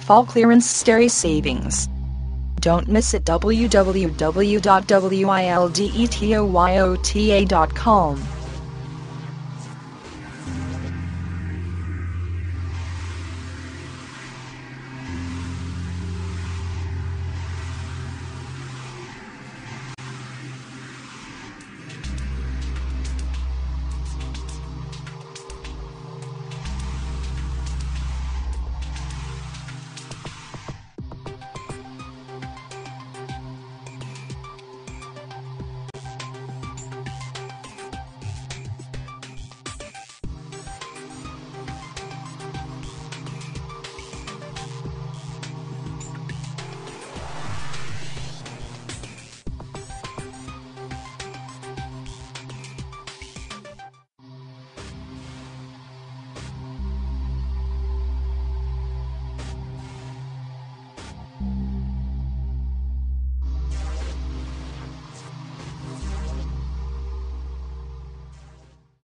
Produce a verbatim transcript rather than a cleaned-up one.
fall clearance Steri savings. Don't miss it. w w w dot wildetoyota dot com